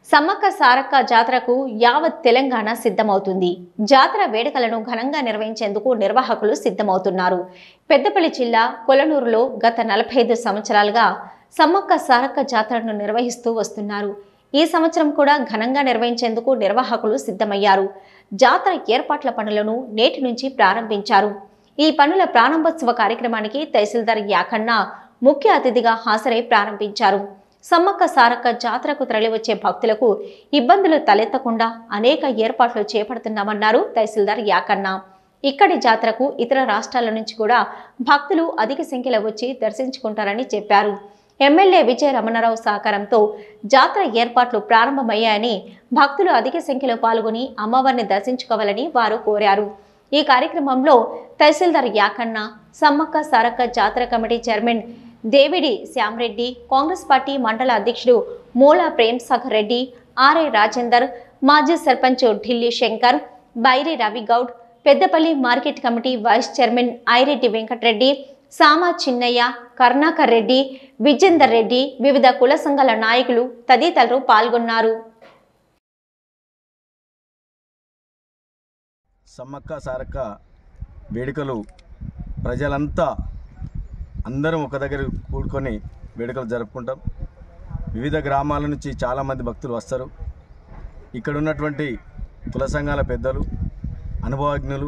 సమ్మక్క సారక్క జాతరకు యావత్ తెలంగాణ సిద్ధమవుతుంది. జాతర వేడుకలను ఘనంగా నిర్వహించేందుకు నిర్వాహకులు సిద్ధమవుతున్నారు. పెద్దపల్లి జిల్లా కొలనూరులో గత 45 సంవత్సరాలుగా సమ్మక్క సారక్క జాతరను నిర్వహిస్తూ వస్తున్నారు. ఈ సంవత్సరం కూడా ఘనంగా నిర్వహించేందుకు నిర్వాహకులు సిద్ధమయ్యారు. జాతర ఏర్పాట్ల పనులను నేటి నుంచి ప్రారంభించారు. ఈ పనుల ప్రారంభోత్సవ కార్యక్రమానికి తహసీల్దార్ యాకన్న ముఖ్య అతిథిగా హాజరై ప్రారంభించారు. సమ్మక్క సారక్క జాతరకు తరలివచ్చే భక్తులకు ఇబ్బందులు తలెత్తకుండా అనేక ఏర్పాట్లు చేపడుతున్నామన్నారు తహసీల్దార్ యాకన్న. ఇక్కడి జాతరకు ఇతర రాష్ట్రాల నుంచి కూడా భక్తులు అధిక సంఖ్యలో వచ్చి దర్శించుకుంటారని చెప్పారు. ఎమ్మెల్యే విజయ రమణారావు సహకారంతో జాతర ఏర్పాట్లు ప్రారంభమయ్యాయని, భక్తులు అధిక సంఖ్యలో పాల్గొని అమ్మవారిని దర్శించుకోవాలని వారు కోరారు. ఈ కార్యక్రమంలో తహసీల్దార్ యాకన్న, సమ్మక్క సారక్క జాతర committee chairman Devidi Shyamreddy, Congress party మండల అధ్యక్షుడు మూలా ప్రేమ్ సాగర్ రెడ్డి, ఆర్ఐ రాజేందర్, మాజీ sarpanch Delhi Shankar, Bairi Ravigoud, Peddapalli market committee vice chairman Aireddy Venkatareddy, Sama Chinnaiah, Karunakar Reddy, Vijender Reddy, వివిధ కుల సంఘాల నాయకులు తదితరులు పాల్గొన్నారు. సమ్మక్క సారక్క వేడుకలు ప్రజలంతా అందరం ఒక దగ్గర కూడుకొని వేడుకలు జరుపుకుంటాం. వివిధ గ్రామాల నుంచి చాలామంది భక్తులు వస్తారు. ఇక్కడ ఉన్నటువంటి కుల సంఘాల పెద్దలు, అనుభవజ్ఞులు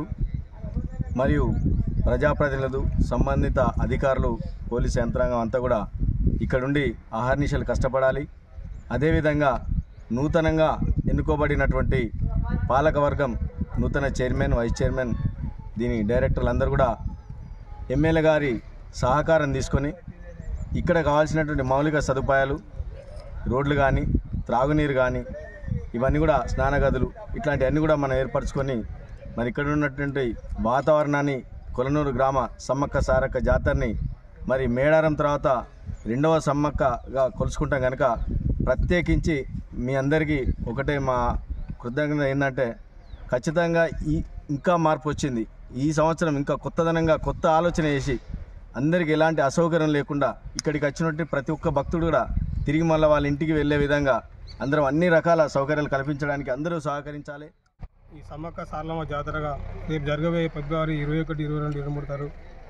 మరియు ప్రజాప్రతినిధులు, సంబంధిత అధికారులు, పోలీసు యంత్రాంగం అంతా కూడా ఇక్కడుండి అహర్నిశలు కష్టపడాలి. అదేవిధంగా నూతనంగా ఎన్నుకోబడినటువంటి పాలకవర్గం, నూతన చైర్మన్, వైస్ చైర్మన్, దీని డైరెక్టర్లు అందరూ కూడా ఎమ్మెల్యే గారి సహకారం తీసుకొని ఇక్కడ కావాల్సినటువంటి మౌలిక సదుపాయాలు, రోడ్లు కానీ, త్రాగునీరు కానీ, ఇవన్నీ కూడా స్నానగదులు, ఇట్లాంటివన్నీ కూడా మనం ఏర్పరచుకొని మరి ఇక్కడ ఉన్నటువంటి వాతావరణాన్ని, కొలనూరు గ్రామ సమ్మక్క సారక్క జాతరని మరి మేడారం తర్వాత రెండవ సమ్మక్కగా కొలుసుకుంటాం కనుక ప్రత్యేకించి మీ అందరికీ ఒకటే మా కృతజ్ఞత ఏంటంటే, ఖచ్చితంగా ఇంకా మార్పు వచ్చింది. ఈ సంవత్సరం ఇంకా కొత్తదనంగా కొత్త ఆలోచన చేసి అందరికీ ఎలాంటి అసౌకర్యం లేకుండా ఇక్కడికి వచ్చినట్టు ప్రతి ఒక్క భక్తుడు కూడా తిరిగి మళ్ళీ వాళ్ళ ఇంటికి వెళ్ళే విధంగా అందరం అన్ని రకాల సౌకర్యాలు కల్పించడానికి అందరూ సహకరించాలి. ఈ సమ్మక్క సారలమ్మ జాతరగా రేపు జరగబోయే ఫిబ్రవరి 21, 22, 23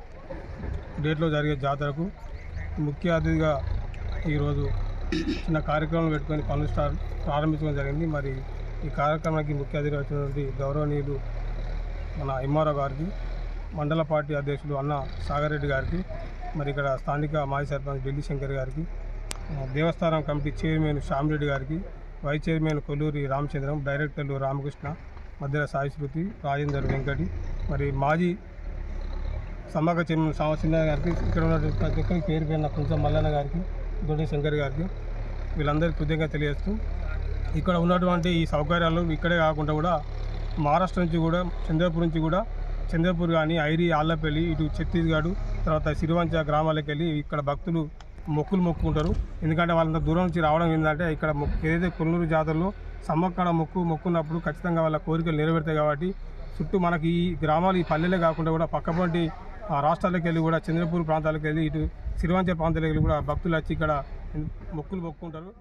డేట్లో జరిగే జాతరకు ముఖ్య అతిథిగా ఈరోజు చిన్న కార్యక్రమం పెట్టుకొని పనులు ప్రారంభించడం జరిగింది. మరి ఈ కార్యక్రమానికి ముఖ్య అతిథిగా వచ్చినటువంటి గౌరవనీయులు మన ఎంఆర్ఓ గారికి, మండల పార్టీ అధ్యక్షులు అన్న సాగర్ రెడ్డి గారికి, మరి ఇక్కడ స్థానిక మాజీ సర్పంచ్ ఢిల్లీ శంకర్ గారికి, దేవస్థానం కమిటీ చైర్మన్ శ్యామరెడ్డి గారికి, వైస్ చైర్మన్ కొల్లూరి రామచంద్రం, డైరెక్టర్లు రామకృష్ణ, మధ్యల సాయి శృతి, రాజేందర్ వెంకటి, మరి మాజీ సమ్మక్క చైర్మన్ సామచిన్న గారికి, ఇక్కడ ఉన్నటువంటి ప్రతి ఒక్కరికి పేరు పేరున కొంచెం మల్లన్న గారికి, దొడ్డి శంకర్ గారికి వీళ్ళందరికీ కృతజ్ఞత తెలియజేస్తూ, ఇక్కడ ఉన్నటువంటి ఈ సౌకర్యాలు ఇక్కడే కాకుండా కూడా మహారాష్ట్ర నుంచి కూడా, చంద్రపూర్ నుంచి కూడా, చంద్రపూర్ కానీ, ఐరి, ఆళ్ళపల్లి, ఇటు ఛత్తీస్గఢ్, తర్వాత సిరివంచ గ్రామాలకు వెళ్ళి ఇక్కడ భక్తులు మొక్కులు మొక్కుకుంటారు. ఎందుకంటే వాళ్ళంత దూరం నుంచి రావడం ఏంటంటే, ఇక్కడ ఏదైతే కొల్లూరు జాతరలో సమ్మక్కడ మొక్కున్నప్పుడు ఖచ్చితంగా వాళ్ళ కోరికలు నెరవేరుతాయి. కాబట్టి చుట్టూ మనకి ఈ గ్రామాలు, ఈ పల్లెలే కాకుండా కూడా పక్కపంటి రాష్ట్రాలకు వెళ్ళి కూడా, చంద్రపూర్ ప్రాంతాలకు వెళ్ళి, ఇటు సిరివంచ ప్రాంతాలకు వెళ్ళి కూడా భక్తులు వచ్చి ఇక్కడ మొక్కులు మొక్కుంటారు.